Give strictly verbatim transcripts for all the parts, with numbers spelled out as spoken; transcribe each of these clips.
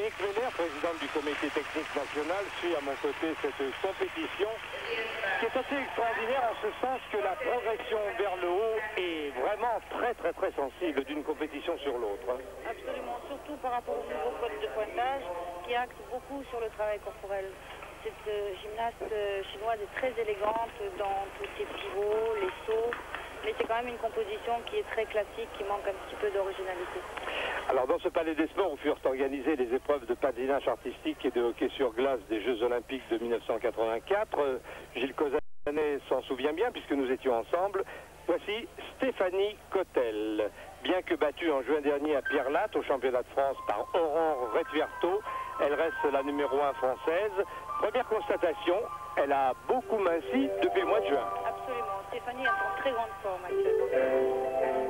Monique Meller, présidente du comité technique national, suit à mon côté cette compétition qui est assez extraordinaire en ce sens que la progression vers le haut est vraiment très très très sensible d'une compétition sur l'autre. Absolument, surtout par rapport au nouveau code de pointage qui axe beaucoup sur le travail corporel. Cette euh, gymnaste euh, chinoise est très élégante dans tous ses pivots, les sauts, mais c'est quand même une composition qui est très classique, qui manque un petit peu d'originalité. Alors dans ce palais des sports où furent organisées les épreuves de patinage artistique et de hockey sur glace des Jeux Olympiques de mille neuf cent quatre-vingt-quatre, euh, Gilles Cauzanet s'en souvient bien puisque nous étions ensemble. Voici Stéphanie Cotel. Bien que battue en juin dernier à Pierre-Latte au championnat de France par Aurore Retverto, elle reste la numéro un française. Première constatation, elle a beaucoup minci depuis le mois de juin. Absolument, Stéphanie est en très grande forme actuellement.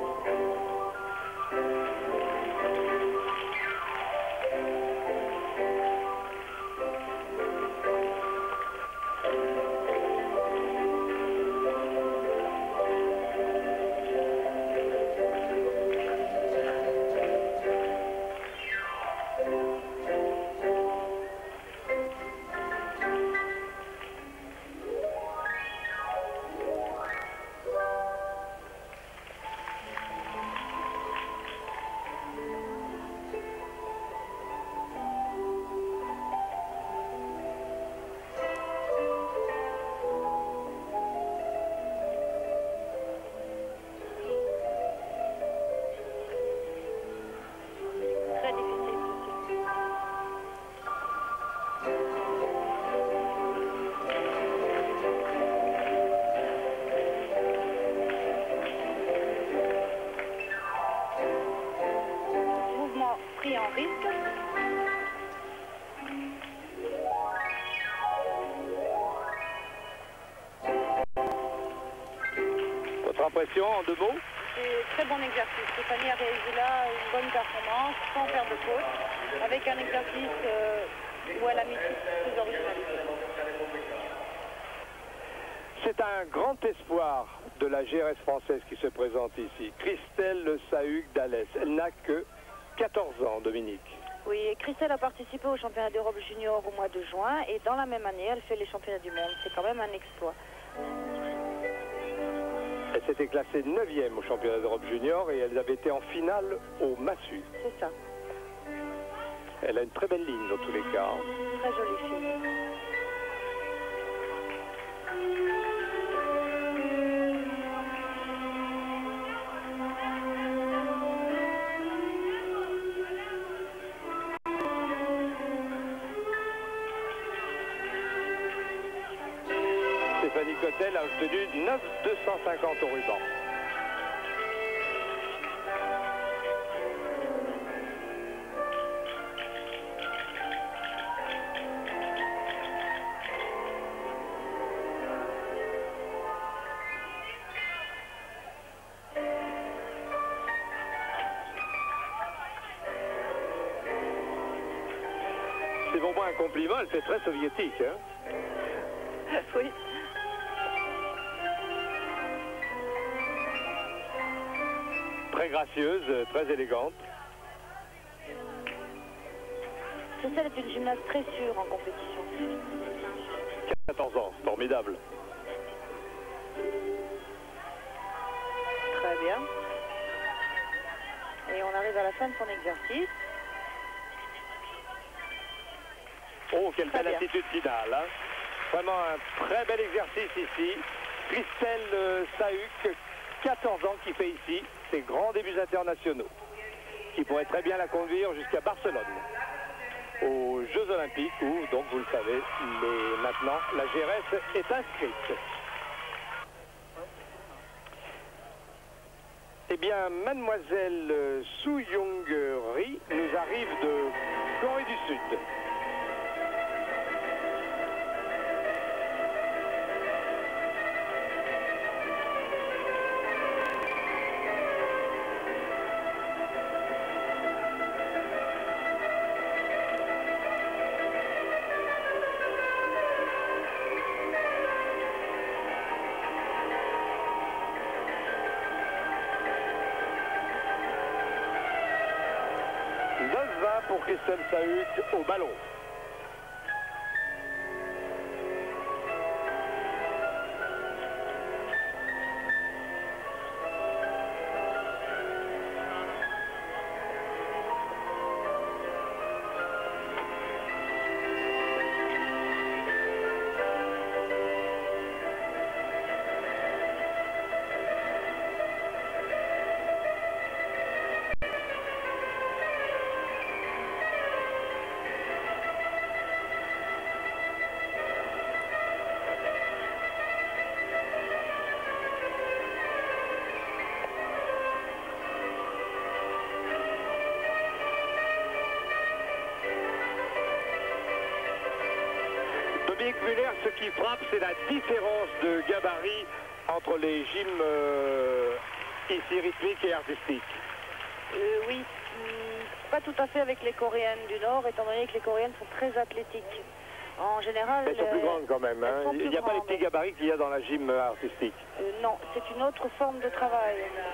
Pris en risque. Votre impression en deux mots? C'est très bon exercice. Stéphanie a réalisé là une bonne performance sans faire de faute, avec un exercice euh, où elle a mis toutes ses originalités. C'est un grand espoir de la G R S française qui se présente ici. Christelle Sahuc d'Alès. Elle n'a que quatorze ans, Dominique. Oui, et Christelle a participé au championnat d'Europe junior au mois de juin et dans la même année, elle fait les championnats du monde. C'est quand même un exploit. Elle s'était classée neuvième au championnat d'Europe junior et elle avait été en finale au Massu. C'est ça. Elle a une très belle ligne dans tous les cas. Très jolie fille. Stéphanie Cotel a obtenu neuf deux cent cinquante au ruban. C'est pour moi un compliment, elle fait très soviétique. Hein? Oui. Très gracieuse, très élégante. Christelle est une gymnaste très sûre en compétition. quatorze ans, formidable. Très bien. Et on arrive à la fin de son exercice. Oh, quelle Très belle bien. attitude finale. Hein? Vraiment un très bel exercice ici. Christelle euh, Sahuc, quatorze ans, qui fait ici ses grands débuts internationaux, qui pourrait très bien la conduire jusqu'à Barcelone, aux Jeux Olympiques, où, donc vous le savez, les, maintenant la G R S est inscrite. Eh bien, mademoiselle Su Young Ri nous arrive de Corée du Sud. neuf vingt pour Christelle Sahuc au ballon. Dominique Muller, ce qui frappe, c'est la différence de gabarit entre les gyms euh, ici rythmiques et artistiques. Euh, oui, hum, pas tout à fait avec les Coréennes du Nord, étant donné que les Coréennes sont très athlétiques. En général... Elles sont plus euh, grandes quand même, hein. Il n'y a pas les petits gabarits qu'il y a dans la gym artistique. Euh, non, c'est une autre forme de travail.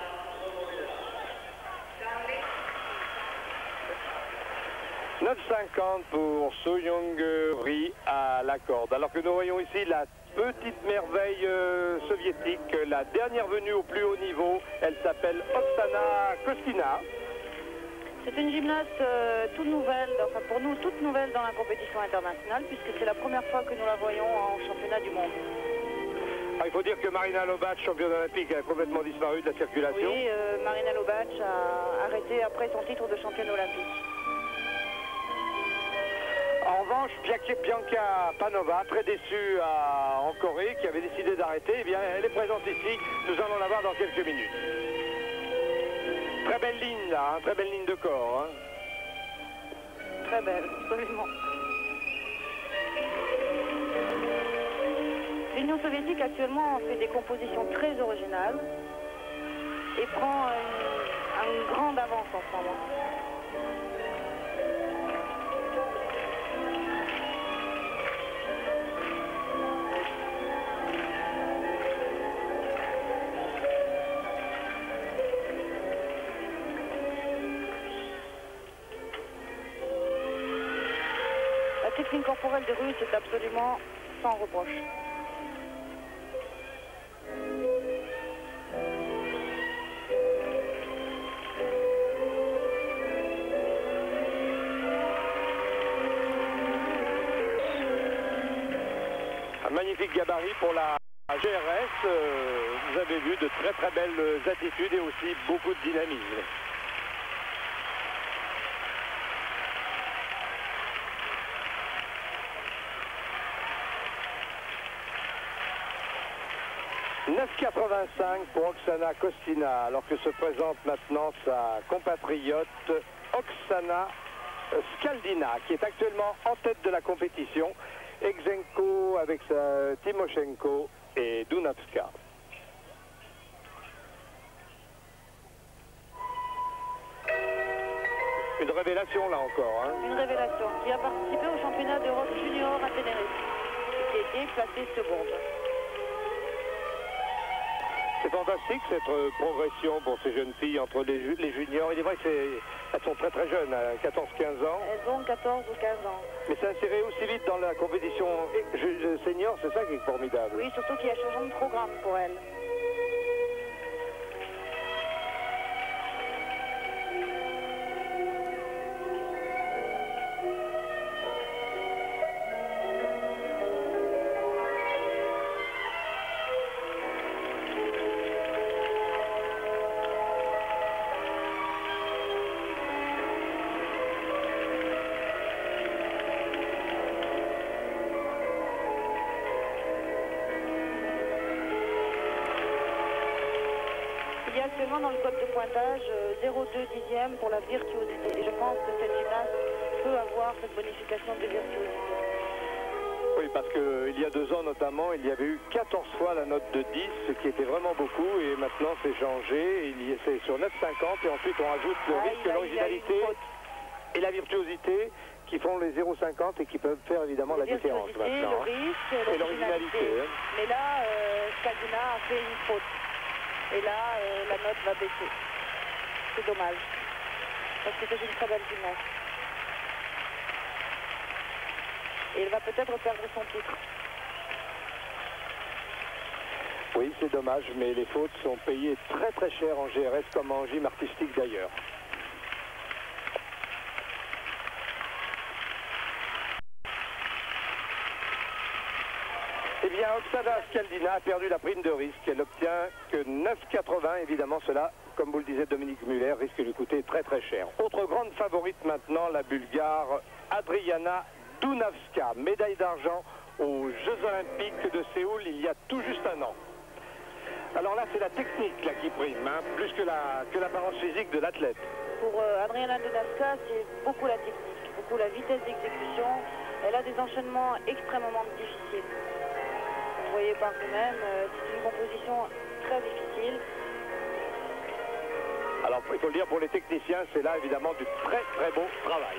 neuf cinquante pour So Young Ri à la corde. Alors que nous voyons ici la petite merveille euh, soviétique, la dernière venue au plus haut niveau. Elle s'appelle Oksana Kostina. C'est une gymnaste euh, toute nouvelle, enfin pour nous toute nouvelle dans la compétition internationale, puisque c'est la première fois que nous la voyons en championnat du monde. Ah, il faut dire que Marina Lobac, championne olympique, a complètement disparu de la circulation. Oui, euh, Marina Lobac a arrêté après son titre de championne olympique. En revanche, Bianca Panova, très déçue à, en Corée, qui avait décidé d'arrêter, eh bien, elle est présente ici. Nous allons la voir dans quelques minutes. Très belle ligne, là, hein, très belle ligne de corps. Hein. Très belle, absolument. L'Union soviétique actuellement fait des compositions très originales et prend une, une grande avance en ce moment. La technique corporelle des Russes est absolument sans reproche. Un magnifique gabarit pour la G R S. Euh, vous avez vu de très très belles attitudes et aussi beaucoup de dynamisme. neuf quatre-vingt-cinq pour Oksana Kostina, alors que se présente maintenant sa compatriote Oksana Skaldina, qui est actuellement en tête de la compétition. Exenko avec sa Timoshenko et Dunavska. Une révélation là encore. Hein. Une révélation qui a participé au championnat d'Europe junior à Tenerife et qui a été placée seconde. C'est fantastique cette euh, progression pour ces jeunes filles entre les, les juniors. Il est vrai qu'elles sont très très jeunes, à quatorze quinze ans. Elles ont quatorze ou quinze ans. Mais s'insérer aussi vite dans la compétition senior, c'est ça qui est formidable. Oui, surtout qu'il y a changement de programme pour elles. Il y a actuellement dans le code de pointage euh, zéro virgule deux dixième pour la virtuosité. Et je pense que cette gymnaste peut avoir cette bonification de virtuosité. Oui, parce qu'il y a deux ans notamment, il y avait eu quatorze fois la note de dix, ce qui était vraiment beaucoup, et maintenant c'est changé, c'est sur neuf cinquante, et ensuite on ajoute le Ah, risque, il a- l'originalité il a une faute. et la virtuosité qui font les zéro virgule cinquante et qui peuvent faire évidemment la différence Virtuosité, maintenant. le hein. risque, Et l'originalité. hein. Mais là, euh, Skaldina a fait une faute. Et là, euh, la note va baisser. C'est dommage. Parce que c'est une très belle gymnaste. et elle va peut-être perdre son titre. Oui, c'est dommage, mais les fautes sont payées très très cher en G R S comme en gym artistique d'ailleurs. Eh bien, Oksana Skaldina a perdu la prime de risque. Elle n'obtient que neuf virgule quatre-vingts. Évidemment, cela, comme vous le disait Dominique Muller, risque de lui coûter très très cher. Autre grande favorite maintenant, la Bulgare Adriana Dunavska, médaille d'argent aux Jeux Olympiques de Séoul il y a tout juste un an. Alors là, c'est la technique là, qui prime, hein, plus que la que l'apparence physique de l'athlète. Pour euh, Adriana Dunavska, c'est beaucoup la technique, beaucoup la vitesse d'exécution. Elle a des enchaînements extrêmement difficiles. Vous voyez par vous-même, euh, c'est une composition très difficile. Alors, il faut le dire, pour les techniciens, c'est là évidemment du très très beau travail.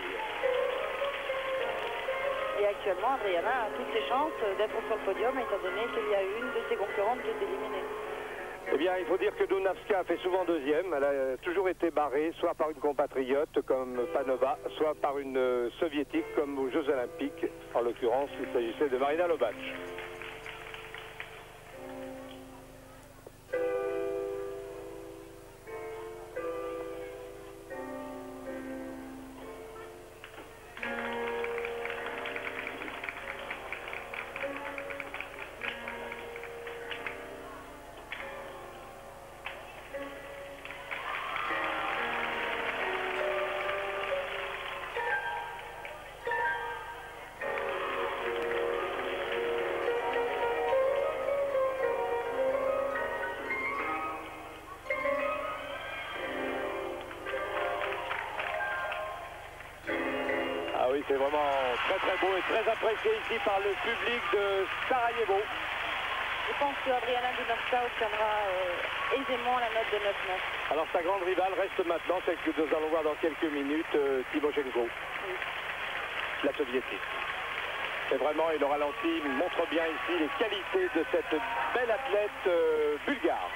Et actuellement, Adriana a toutes ses chances d'être sur le podium, étant donné qu'il y a une de ses concurrentes qui est éliminée. Eh bien, il faut dire que Dunavska a fait souvent deuxième. Elle a toujours été barrée, soit par une compatriote comme Panova, soit par une euh, soviétique comme aux Jeux Olympiques. En l'occurrence, il s'agissait de Marina Lobac. Ah oui, c'est vraiment très très beau et très apprécié ici par le public de Sarajevo. Je pense que Adriana Dunavska obtiendra euh, aisément la note de neuf neuf. Alors sa grande rivale reste maintenant celle que nous allons voir dans quelques minutes, euh, Timoshenko, Oui. la soviétique. Et vraiment, et le ralenti montre bien ici les qualités de cette belle athlète euh, bulgare.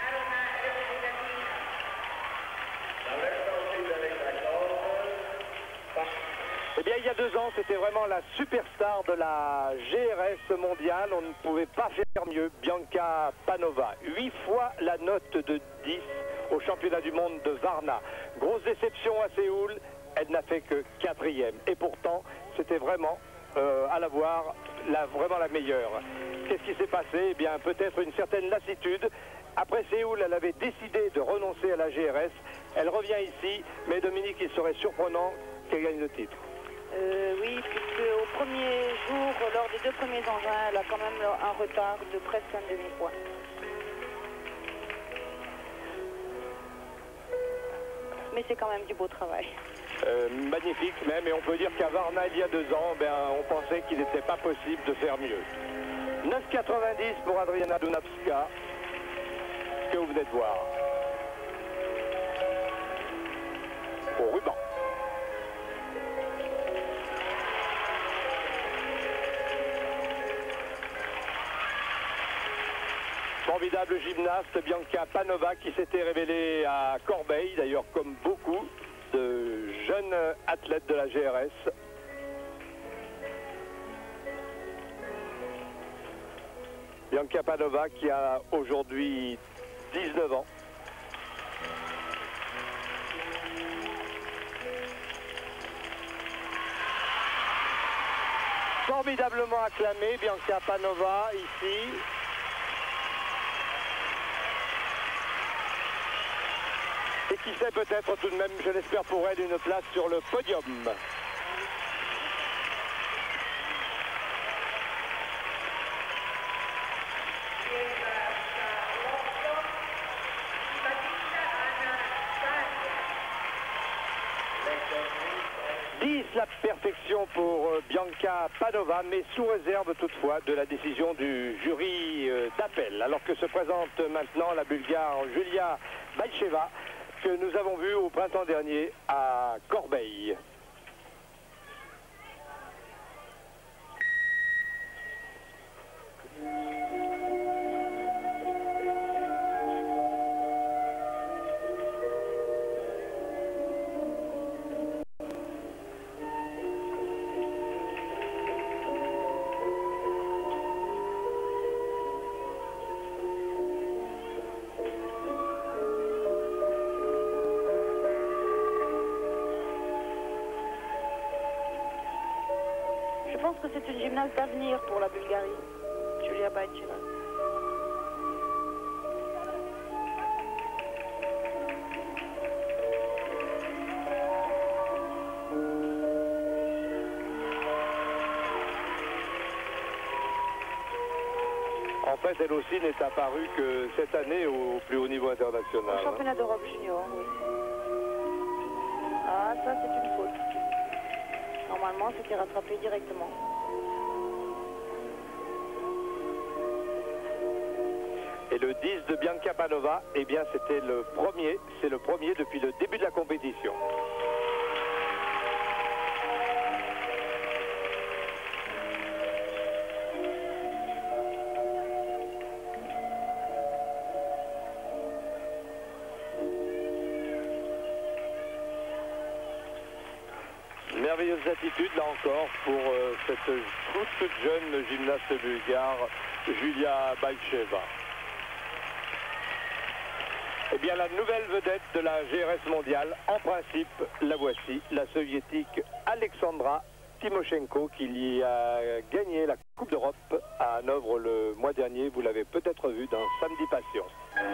Eh bien, il y a deux ans, c'était vraiment la superstar de la G R S mondiale. On ne pouvait pas faire mieux. Bianca Panova, huit fois la note de dix au championnat du monde de Varna. Grosse déception à Séoul, elle n'a fait que quatrième. Et pourtant, c'était vraiment, euh, à la voir, la, vraiment la meilleure. Qu'est-ce qui s'est passé? Eh bien, peut-être une certaine lassitude. Après Séoul, elle avait décidé de renoncer à la G R S. Elle revient ici, mais Dominique, il serait surprenant qu'elle gagne le titre. Euh, oui, puisque au premier jour, lors des deux premiers engins, elle a quand même un retard de presque un demi-point. Mais c'est quand même du beau travail. Euh, magnifique même, et on peut dire qu'à Varna, il y a deux ans, ben, on pensait qu'il n'était pas possible de faire mieux. neuf virgule quatre-vingt-dix pour Adriana Dunavska, que vous venez de voir. Au ruban. Formidable gymnaste, Bianca Panova, qui s'était révélée à Corbeil, d'ailleurs comme beaucoup de jeunes athlètes de la G R S. Bianca Panova qui a aujourd'hui dix-neuf ans. Formidablement acclamée, Bianca Panova ici. Et qui sait peut-être tout de même, je l'espère pour elle, une place sur le podium. dix la perfection pour Bianca Panova, mais sous réserve toutefois de la décision du jury d'appel. Alors que se présente maintenant la Bulgare Julia Baïcheva, que nous avons vu au printemps dernier à Corbeil. pense que c'est une gymnaste d'avenir pour la Bulgarie, Julia Baïcheva. En fait, elle aussi n'est apparue que cette année au plus haut niveau international. Au championnat d'Europe junior, oui. Ah, ça c'est une faute. Normalement, c'était rattrapé directement. Et le dix de Bianca Panova, eh bien c'était le premier, c'est le premier depuis le début de la compétition. Merveilleuse attitude là encore pour euh, cette toute, toute jeune gymnaste bulgare Julia Baïcheva. Eh bien la nouvelle vedette de la G R S mondiale, en principe, la voici, la soviétique Alexandra Timoshenko qui y a gagné la Coupe d'Europe à Hanovre le mois dernier. Vous l'avez peut-être vu dans Samedi Passion.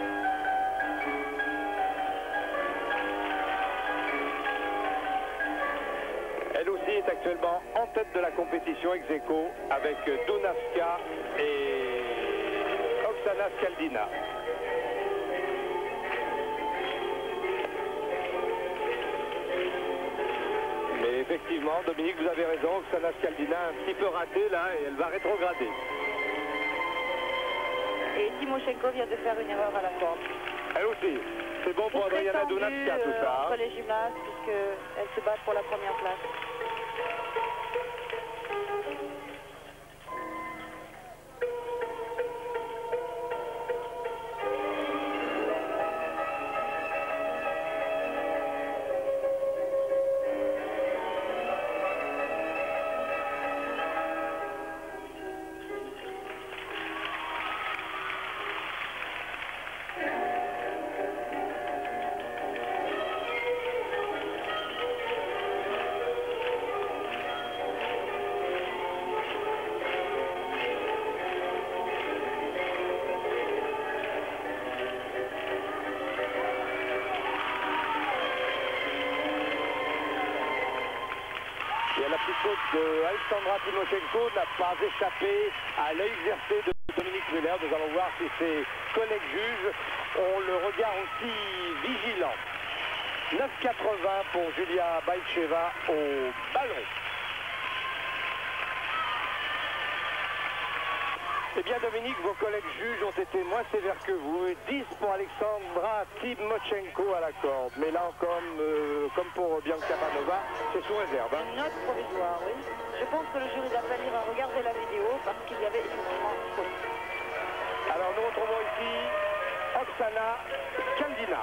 Elle aussi est actuellement en tête de la compétition ex aequo avec Dunavska et Oksana Skaldina. Mais effectivement, Dominique, vous avez raison, Oksana Skaldina a un petit peu raté là et elle va rétrograder. Et Timoshenko vient de faire une erreur à la corde. Elle aussi. C'est bon pour Adriana Dunavska tout ça. Entre les gymnastes, puisqu'elles se battent pour la première place. Et la petite faute de Alexandra Timoshenko n'a pas échappé à l'œil exercé de Dominique Muller. Nous allons voir si ses collègues juges ont le regard aussi vigilant. neuf quatre-vingts pour Julia Baïcheva au ballon. Eh bien Dominique, vos collègues juges ont été moins sévères que vous. dix pour Alexandra Timoshenko à la corde. Mais là encore, euh, comme pour Bianca Panova, c'est sous réserve. Hein. Une note provisoire, oui. Je pense que le jury d'appel ira regarder la vidéo parce qu'il y avait effectivement une faute. Alors nous retrouvons ici Oksana Skaldina,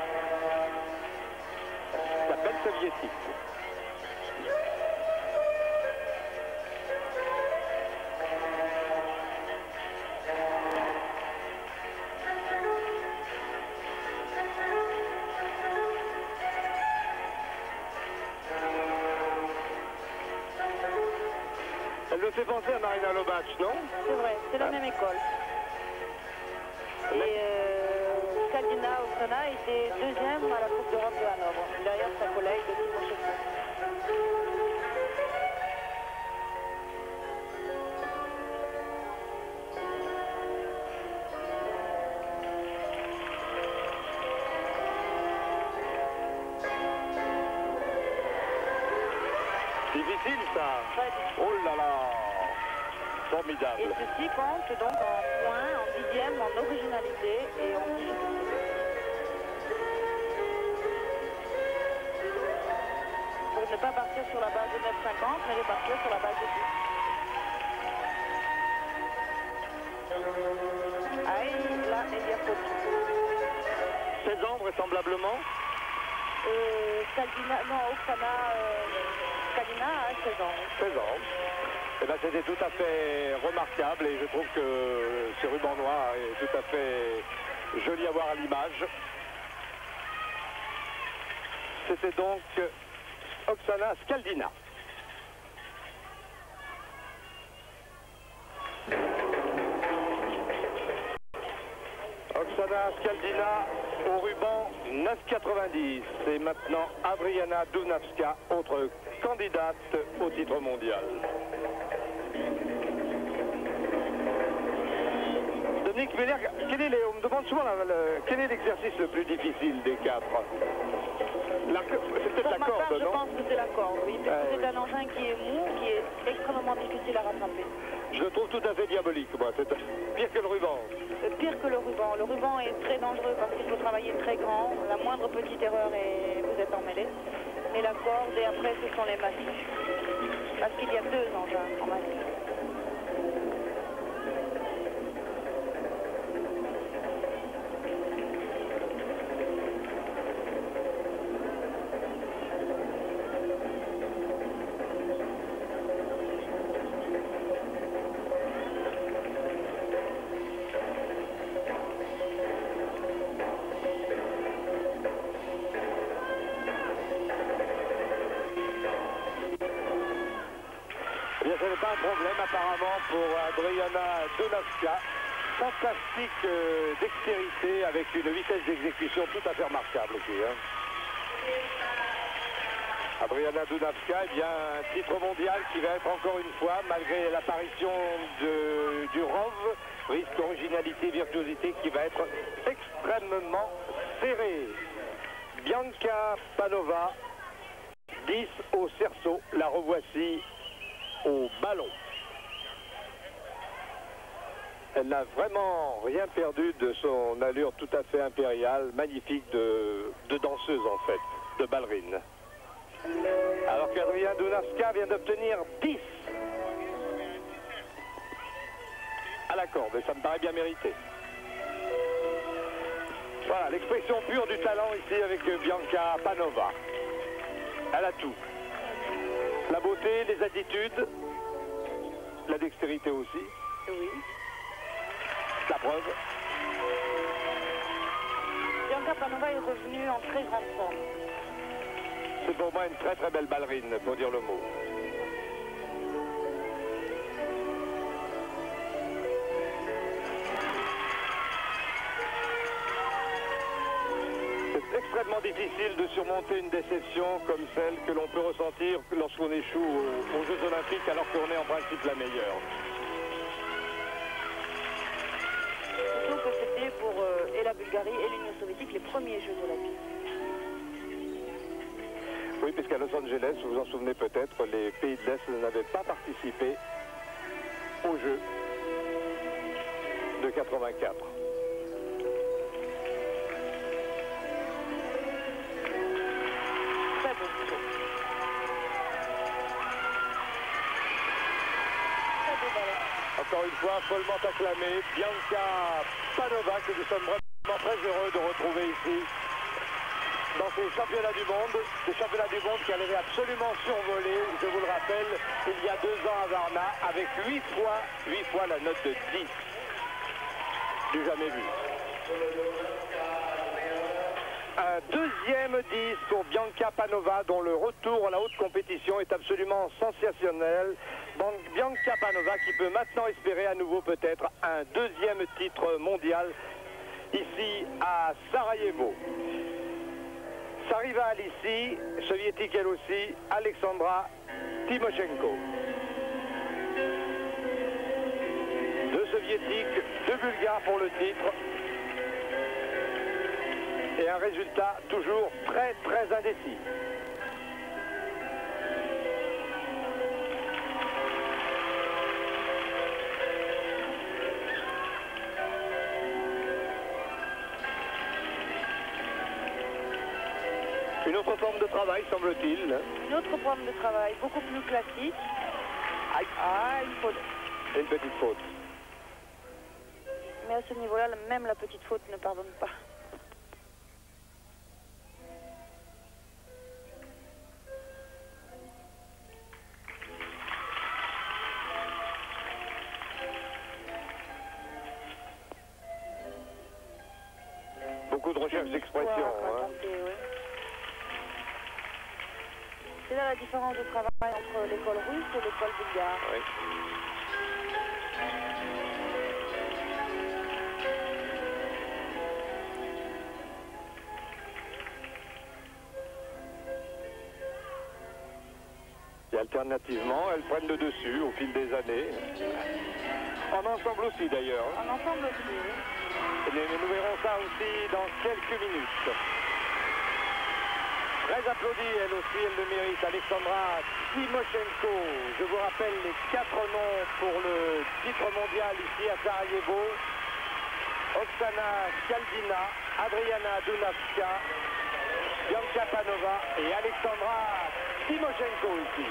la belle soviétique. Elle me fait penser à Marina Lobac, non? C'est vrai, c'est la Ah. même école. Et euh, Skaldina Oksana était deuxième à la Coupe d'Europe de Hanovre, derrière sa collègue de Timoshenko. Difficile ça. Très difficile. Oh là là. Formidable. Et ceci compte donc en points, en dixième, en originalité et en difficulté. Pour ne pas partir sur la base de neuf cinquante, mais de partir sur la base de dix. Aïe, là, il y a faute. seize ans vraisemblablement. Euh, Skaldina, non, Oksana, euh, Skaldina a seize ans. seize ans. Eh ben, c'était tout à fait remarquable et je trouve que ce ruban noir est tout à fait joli à voir à l'image. C'était donc Oksana Skaldina. Rosanna Scaldina au ruban neuf quatre-vingt-dix. C'est maintenant Adriana Dunavska, autre candidate au titre mondial. Dominique Ménère, quel est les, on me demande souvent la, le, quel est l'exercice le plus difficile des quatre? C'est peut-être la corde, part, non? Je pense que c'est la corde, oui. Parce ah, que oui. c'est un engin qui est mou, qui est extrêmement difficile à rattraper. Je le trouve tout à fait diabolique, moi. C'est pire que le ruban. Euh, pire que le ruban. Le ruban est très dangereux parce qu'il faut travailler très grand. La moindre petite erreur et vous êtes emmêlé. Mais la corde et après ce sont les massifs. Parce qu'il y a deux engins en massif. Ce n'est pas un problème apparemment pour Adriana Dunavska. Fantastique euh, dextérité avec une vitesse d'exécution tout à fait remarquable aussi. Hein. Adriana Dunavska, eh bien, un titre mondial qui va être encore une fois, malgré l'apparition du R O V, risque, originalité, virtuosité, qui va être extrêmement serré. Bianca Panova, dix au cerceau, la revoici au ballon. Elle n'a vraiment rien perdu de son allure tout à fait impériale, magnifique de, de danseuse en fait, de ballerine. Alors qu'Adriana Dunavska vient d'obtenir dix à la corde, et ça me paraît bien mérité. Voilà, l'expression pure du talent ici avec Bianca Panova. Elle a tout. La beauté, les attitudes, la dextérité aussi. Oui. La preuve. Bianca Panova est revenue en très grande forme. C'est pour moi une très très belle ballerine, pour dire le mot. C'est extrêmement difficile de surmonter une déception comme celle que l'on peut ressentir lorsqu'on échoue aux, aux Jeux Olympiques alors qu'on est en principe la meilleure. Surtout que c'était pour euh, et la Bulgarie et l'Union soviétique les premiers Jeux Olympiques. Oui, puisqu'à Los Angeles, vous vous en souvenez peut-être, les pays de l'Est n'avaient pas participé aux Jeux de quatre-vingt-quatre. Très beau. Très beau ballon. Encore une fois, follement acclamée, Bianca Panova, que nous sommes vraiment très heureux de retrouver ici dans ces championnats du monde, ces championnats du monde qu'elle avait absolument survolé, je vous le rappelle, il y a deux ans à Varna, avec huit fois, huit fois la note de dix. Du jamais vu. Un deuxième dix pour Bianca Panova, dont le retour à la haute compétition est absolument sensationnel. Donc Bianca Panova qui peut maintenant espérer à nouveau peut-être un deuxième titre mondial ici à Sarajevo. Sa rivale ici, soviétique elle aussi, Alexandra Timoshenko. Deux soviétiques, deux bulgares pour le titre. Et un résultat toujours très très indécis. Une autre forme de travail, semble-t-il. Une autre forme de travail, beaucoup plus classique. Aïe. Ah, une faute. Et une petite faute. Mais à ce niveau-là, même la petite faute ne pardonne pas. Beaucoup de recherche d'expression. Hein. Ouais. C'est là la différence de travail entre l'école russe et l'école bulgare. Oui. alternativement, elles prennent le dessus au fil des années. En ensemble aussi d'ailleurs. En ensemble aussi, oui. Et nous verrons ça aussi dans quelques minutes. Très applaudie, elle aussi, elle le mérite, Alexandra Timoshenko. Je vous rappelle les quatre noms pour le titre mondial ici à Sarajevo. Oksana Skaldina, Adriana Dunavska, Bianca Panova et Alexandra Timoshenko ici.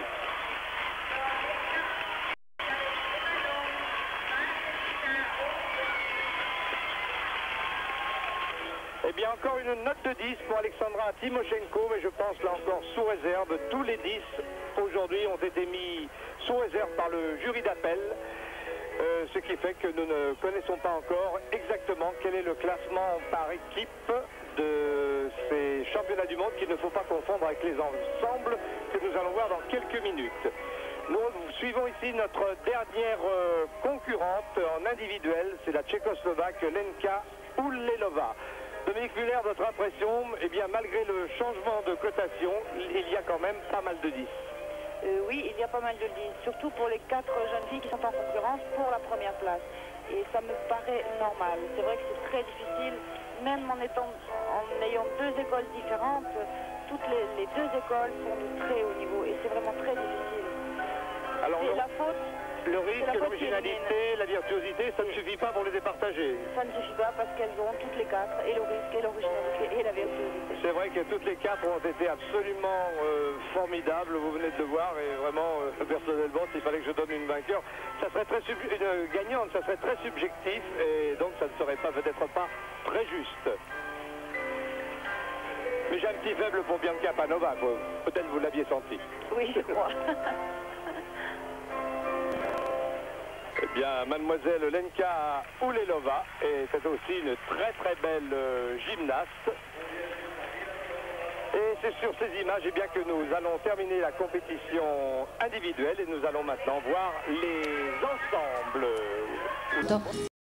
Eh bien, encore une note de dix pour Alexandra Timoshenko, mais je pense là encore sous réserve. Tous les dix aujourd'hui ont été mis sous réserve par le jury d'appel, euh, ce qui fait que nous ne connaissons pas encore exactement quel est le classement par équipe de ces championnats du monde qu'il ne faut pas confondre avec les ensembles que nous allons voir dans quelques minutes. Nous suivons ici notre dernière euh, concurrente en individuel, c'est la Tchécoslovaque Lenka Ulelova. Dominique Muller, votre impression? Eh bien, malgré le changement de cotation, il y a quand même pas mal de dix. Euh, oui, il y a pas mal de dix, surtout pour les quatre jeunes filles qui sont en concurrence pour la première place. Et ça me paraît normal. C'est vrai que c'est très difficile, même en, étant, en ayant deux écoles différentes, toutes les, les deux écoles sont de très haut niveau et c'est vraiment très difficile. Alors, c'est la faute. Le risque, l'originalité, la virtuosité, ça ne suffit pas pour les départager. Ça ne suffit pas parce qu'elles ont toutes les quatre, et le risque, et l'originalité, et la virtuosité. C'est vrai que toutes les quatre ont été absolument euh, formidables, vous venez de le voir, et vraiment, euh, personnellement, s'il fallait que je donne une vainqueur, ça serait très une gagnante, ça serait très subjectif, et donc ça ne serait pas peut-être pas très juste. Mais j'ai un petit faible pour Bianca Panova, peut-être vous l'aviez senti. Oui, je crois. Eh bien, mademoiselle Lenka Ulelova est aussi une très très belle euh, gymnaste. Et c'est sur ces images eh bien, que nous allons terminer la compétition individuelle et nous allons maintenant voir les ensembles.